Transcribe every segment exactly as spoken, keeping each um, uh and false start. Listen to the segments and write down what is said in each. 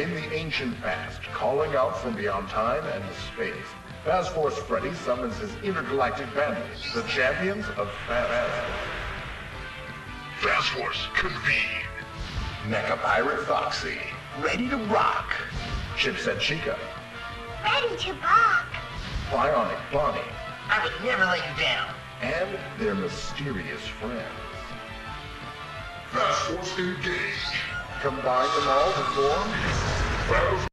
In the ancient past, calling out from beyond time and space, Fast Force Freddy summons his intergalactic bandits, the champions of Fast Fast Force, convene. Mecha Pirate Foxy, ready to rock. Chipset Chica, Ready to rock. Bionic Bonnie, I would never let you down. and their mysterious friends. Fast Force, engage. Combine them all to form Fast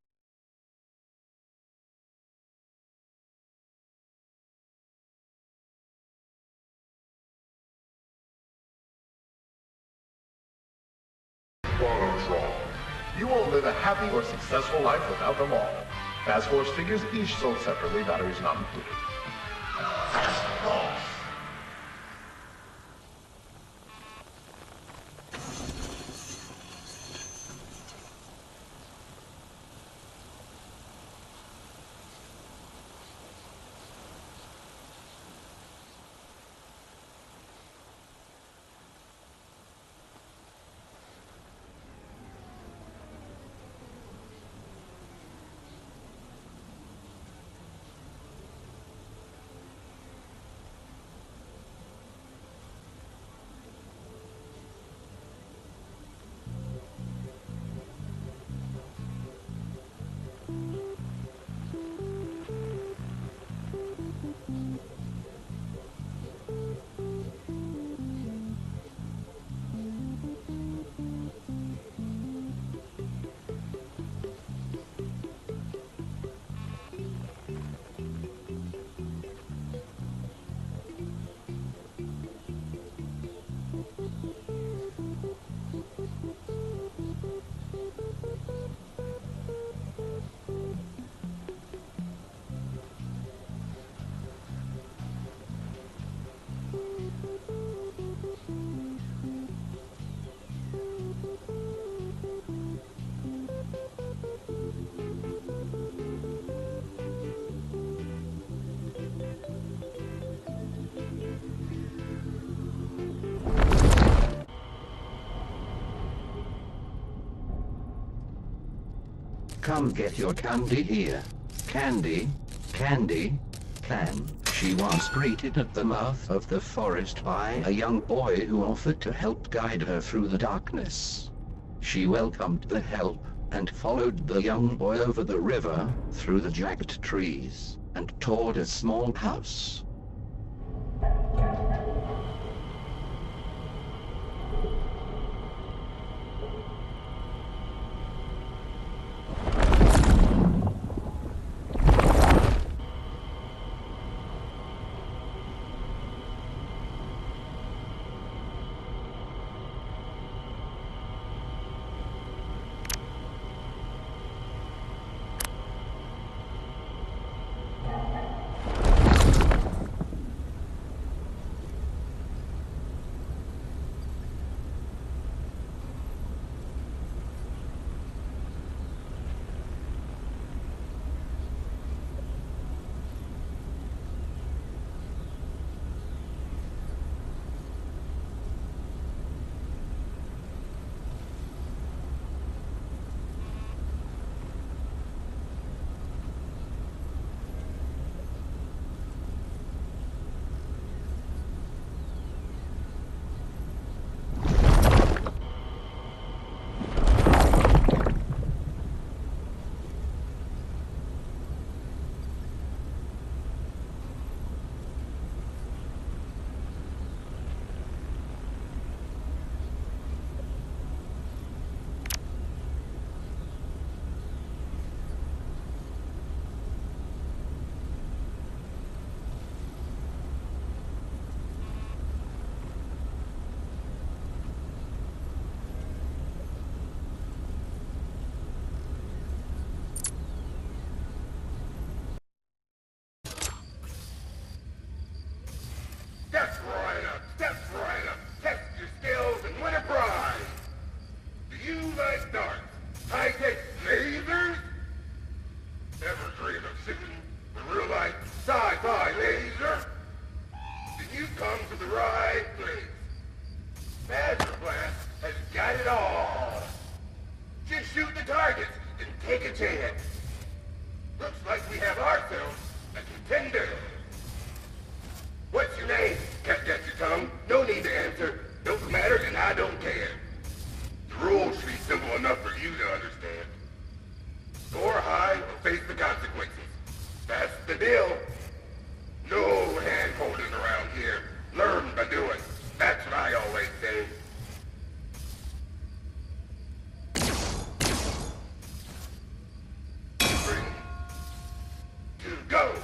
Bonotron. You won't live a happy or successful life without them all. Fast Force figures each sold separately, batteries not included. Fast Force. Come get your candy here. Candy, candy, can. She was greeted at the mouth of the forest by a young boy who offered to help guide her through the darkness. She welcomed the help and followed the young boy over the river, through the jagged trees, and toward a small house. Step right up, step right up. Test your skills and win a prize. Do you like darts? High-tech lasers? Ever dream of seeing the real-life sci-fi laser? Then you've come to the right place. Master Blast has got it all. Just shoot the targets chance. Looks like we have ourselves a contender. What's your name? Can't get your tongue. No need to answer. Don't matter, and I don't care. The rules should be simple enough for you to understand. Score high or face the consequences. That's the deal. No hand-holding around here. Learn by doing. That's what I always say. Three, two, go!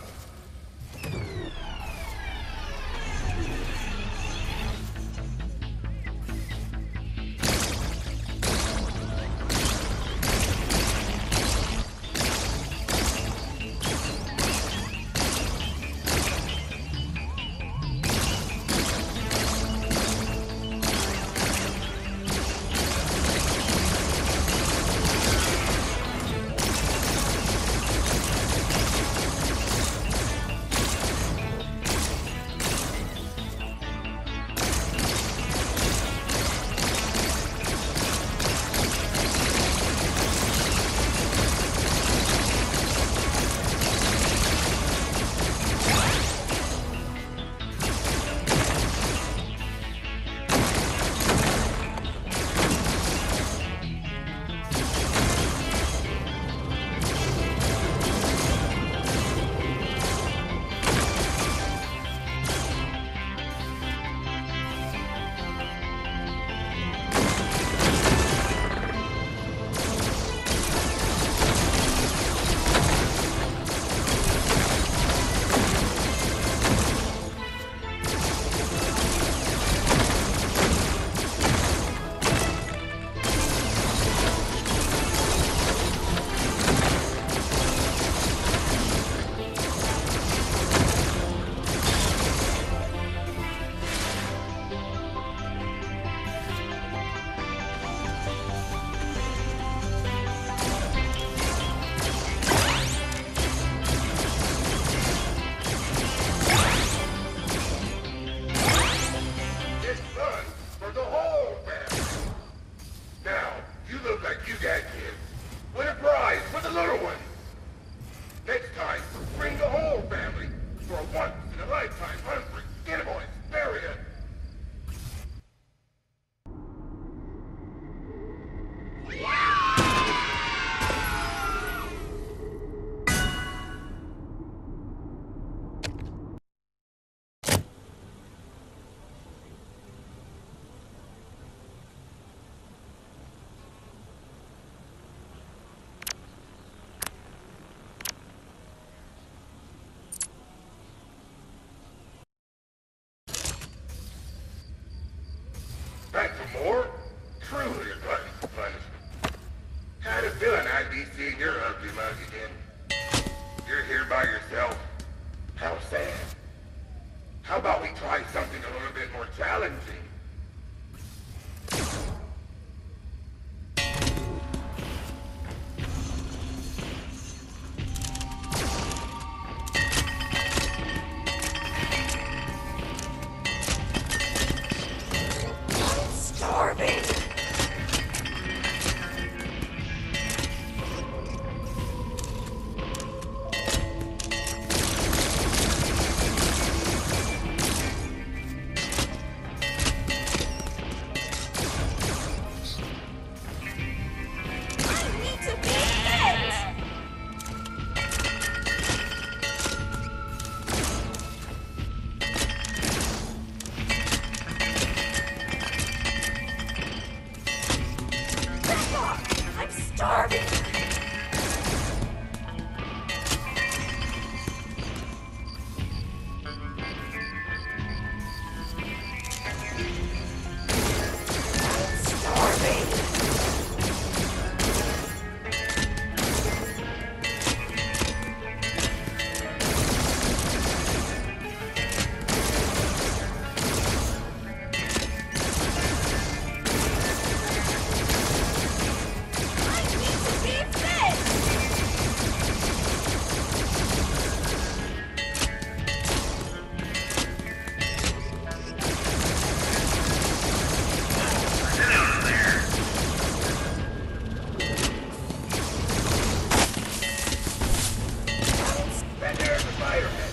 Spider-Man.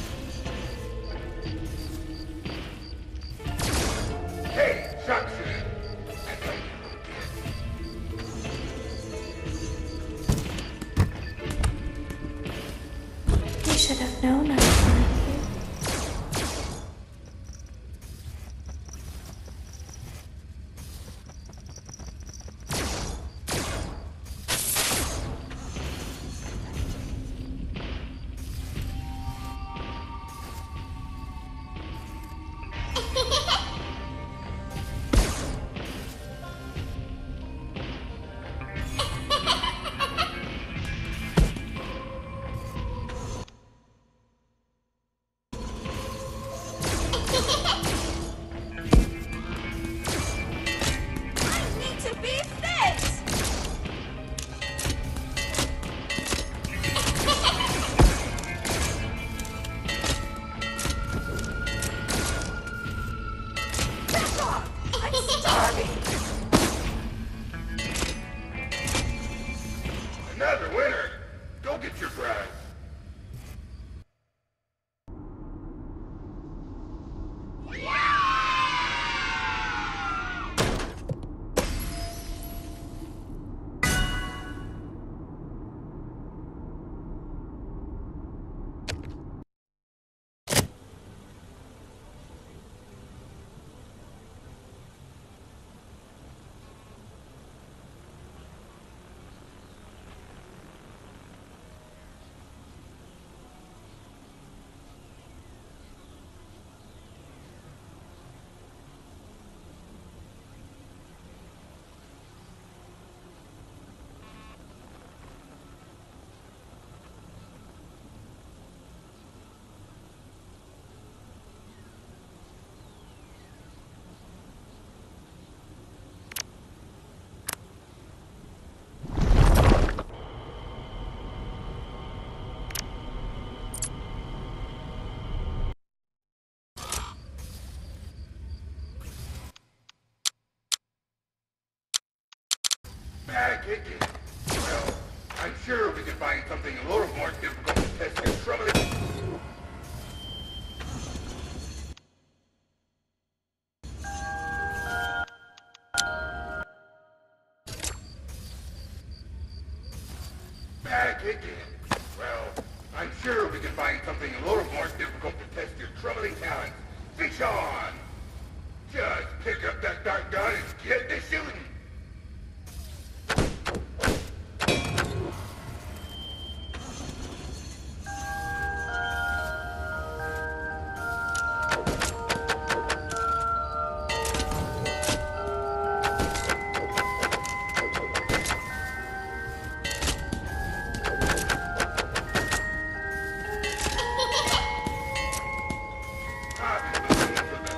Hey, sharpshooter. I know you little kid. You should have known I would find you. Another winner. Go get your prize. Bad kicking. Well, I'm sure we can find something a little more difficult to test your troubling. Bad kicking. Well, I'm sure we can find something a little more difficult to test your troubling talents. Fish on! Just pick up that dart gun and get to shooting. I believe for the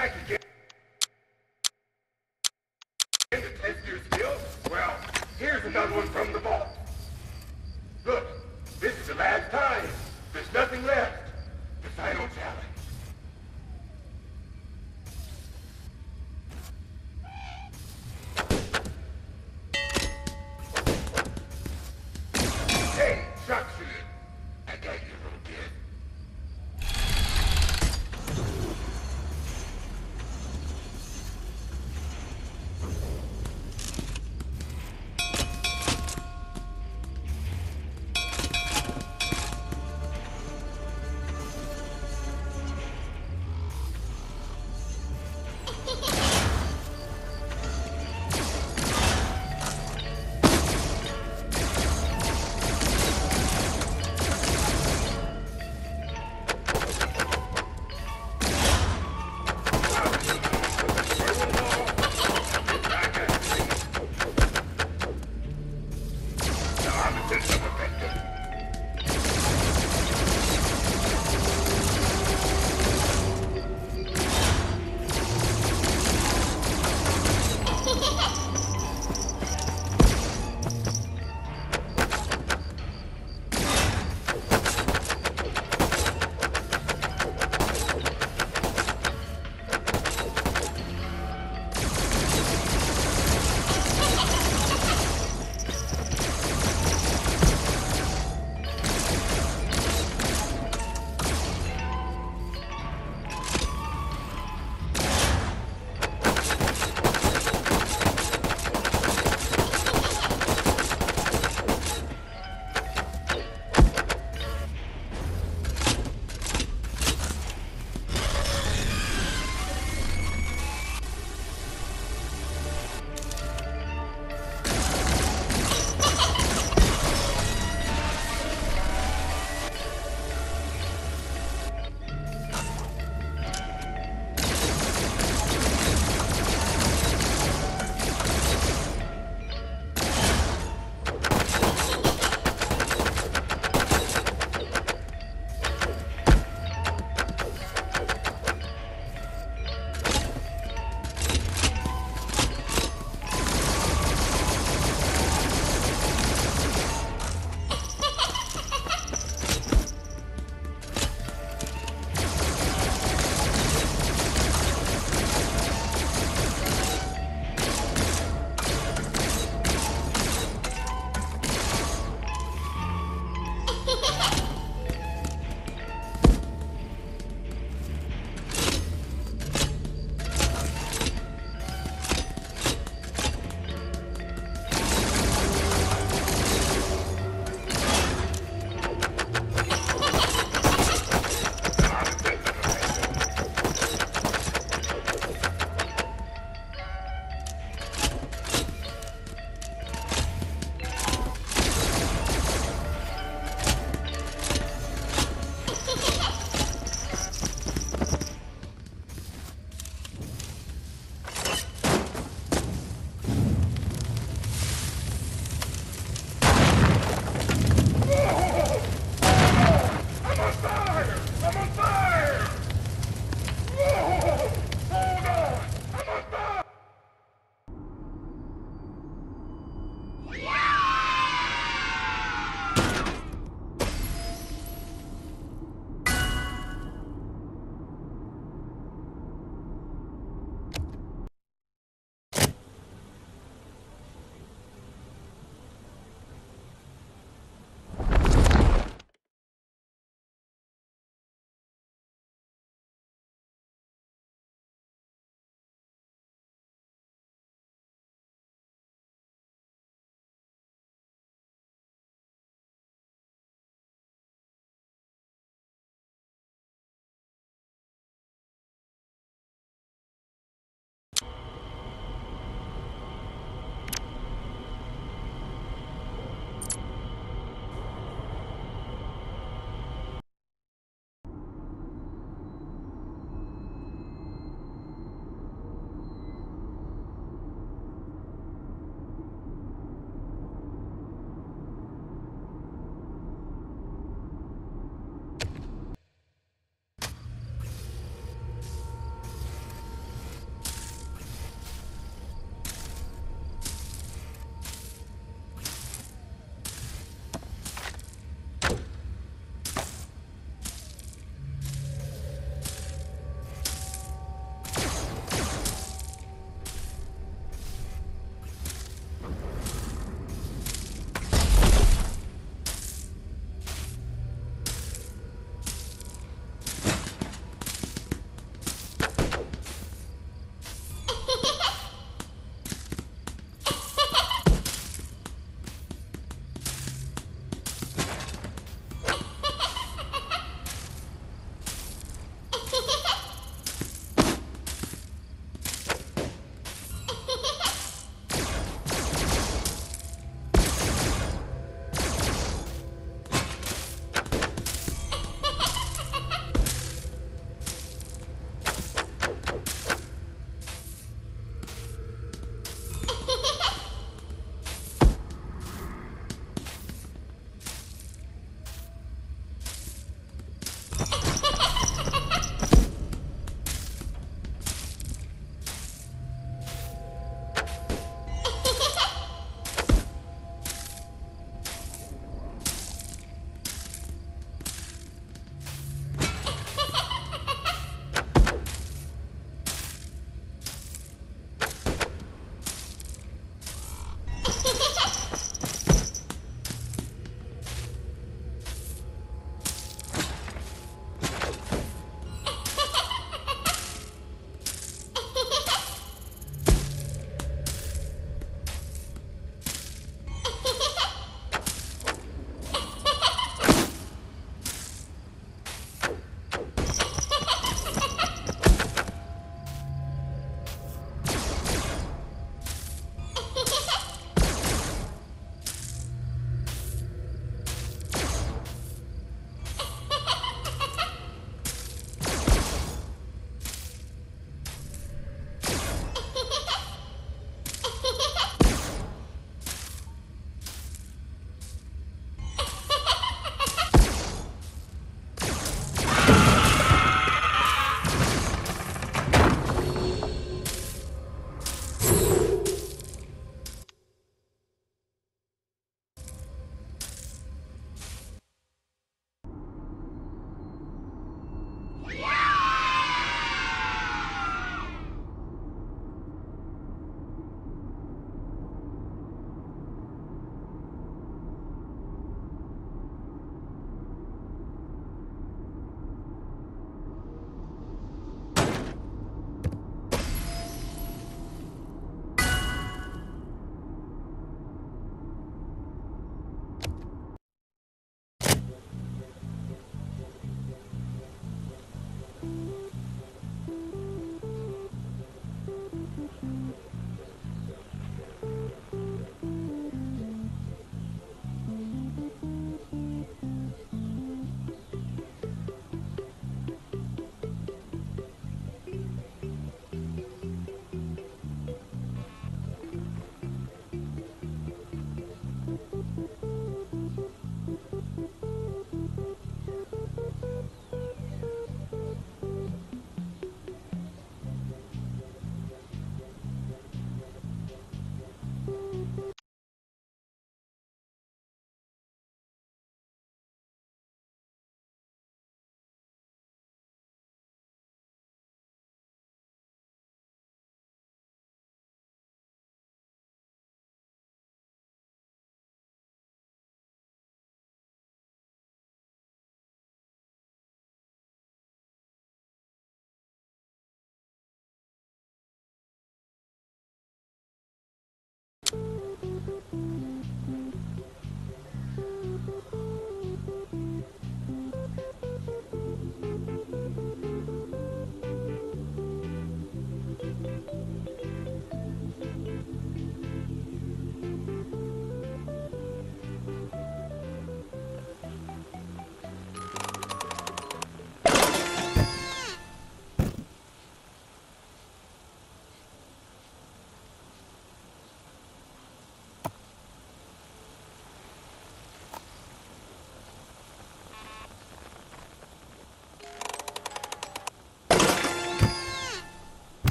back again to test your skills? Well, here's another one from the vault. Look, this is the last time. There's nothing left. The final challenge. Hey, sharpshooter. I got you, little kid.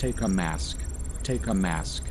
Take a mask. Take a mask.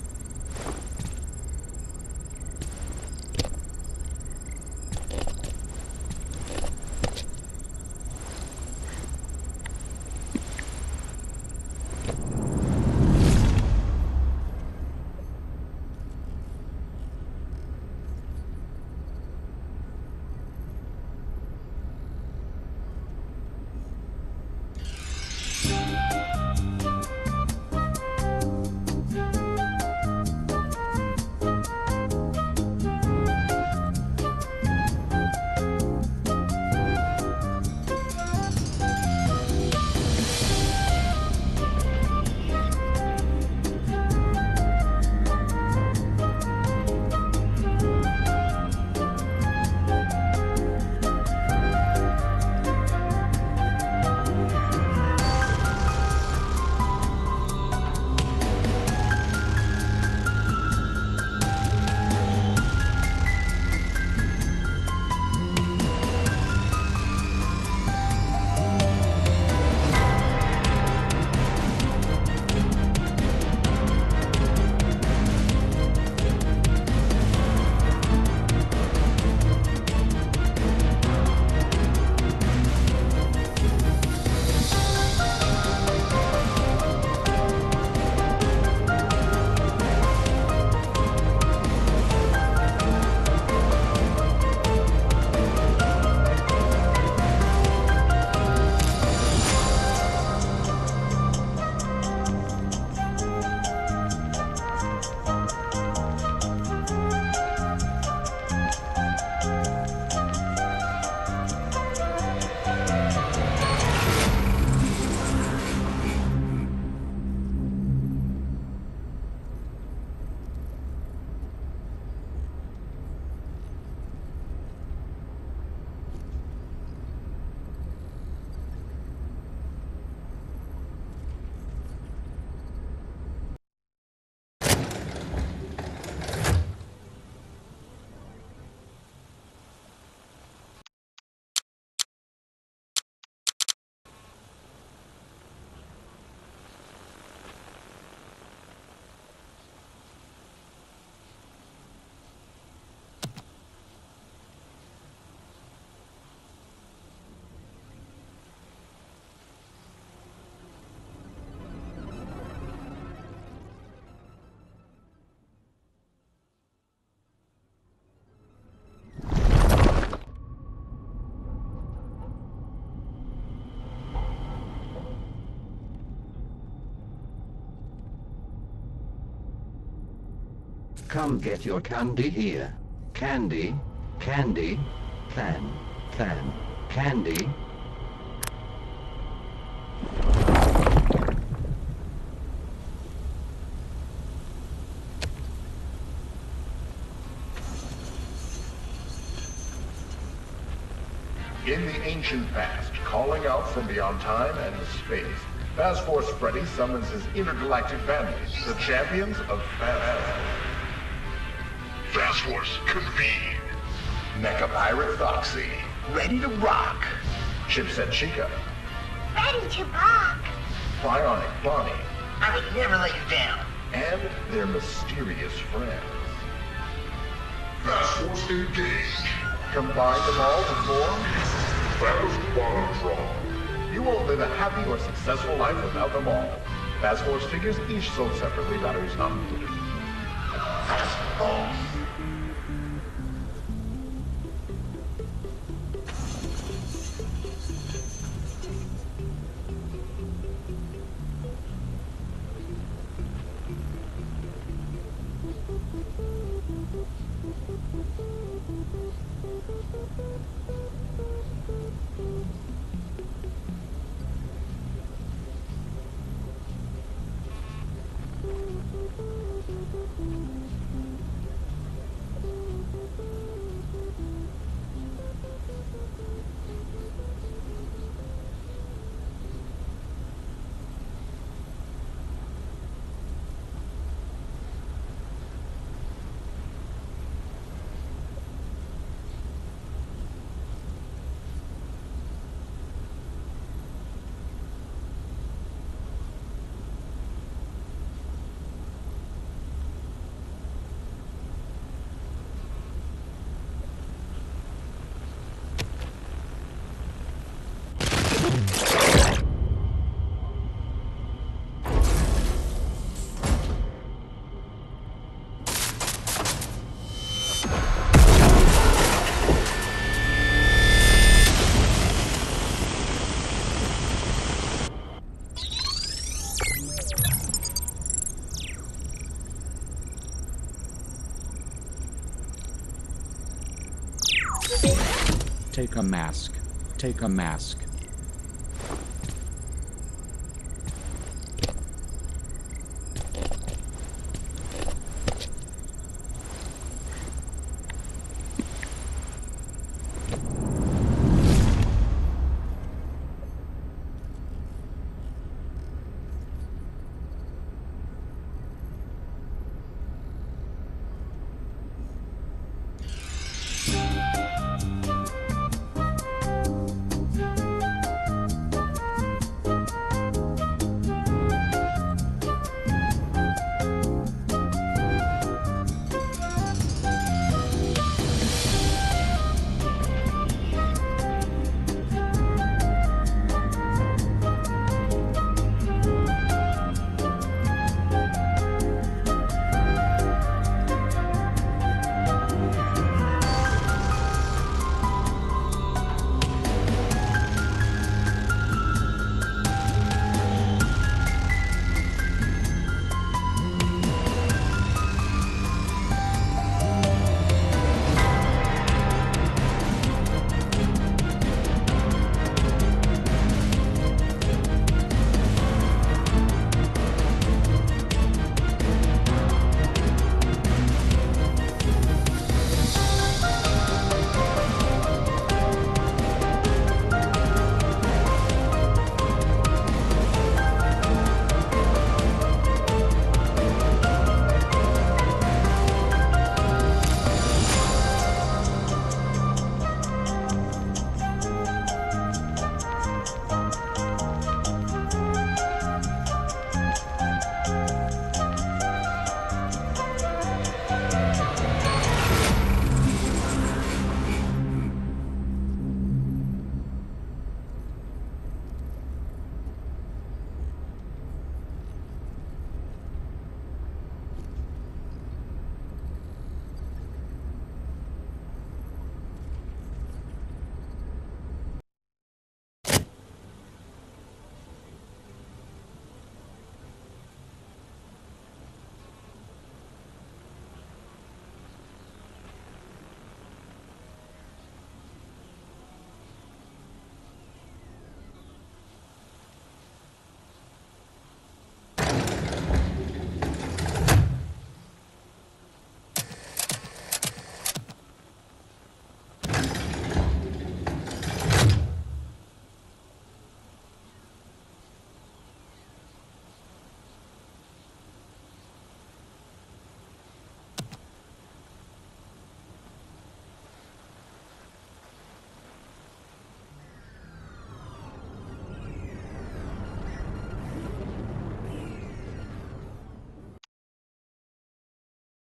Come get your candy here. Candy, candy, plan, plan, candy. In the ancient past, calling out from beyond time and space, Fast Force Freddy summons his intergalactic bandits, the champions of Fast. Fast Force, convene. Mecha Pirate Foxy, ready to rock. Chipset Chica, Ready to rock. Bionic Bonnie, I would never let you down. and their mysterious friends. Fast Force, engage. Combine them all to form, Fast Bottomtron. you won't live a happy or successful life without them all. Fast Force figures each sold separately, batteries not included. Fast Force. Take a mask. Take a mask.